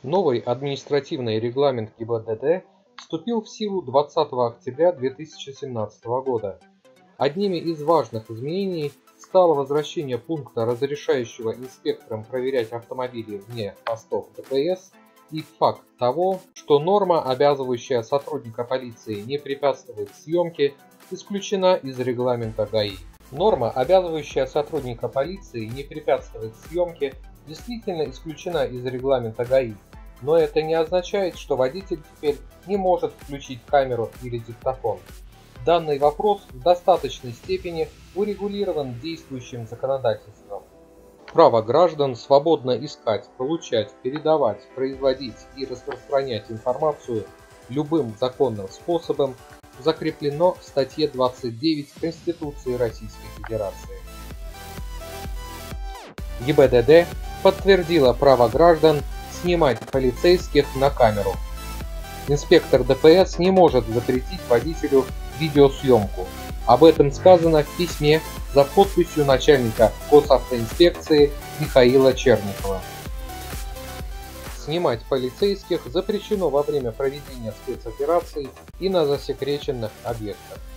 Новый административный регламент ГИБДД вступил в силу 20 октября 2017 года. Одними из важных изменений стало возвращение пункта, разрешающего инспекторам проверять автомобили вне постов ДПС, и факт того, что норма, обязывающая сотрудника полиции не препятствовать съемке, исключена из регламента ГАИ. Норма, обязывающая сотрудника полиции не препятствовать съемке, действительно исключена из регламента ГАИ, но это не означает, что водитель теперь не может включить камеру или диктофон. Данный вопрос в достаточной степени урегулирован действующим законодательством. Право граждан свободно искать, получать, передавать, производить и распространять информацию любым законным способом закреплено в статье 29 Конституции Российской Федерации. ГИБДД подтвердила право граждан снимать полицейских на камеру. Инспектор ДПС не может запретить водителю видеосъемку. Об этом сказано в письме за подписью начальника госавтоинспекции Михаила Черникова. Снимать полицейских запрещено во время проведения спецопераций и на засекреченных объектах.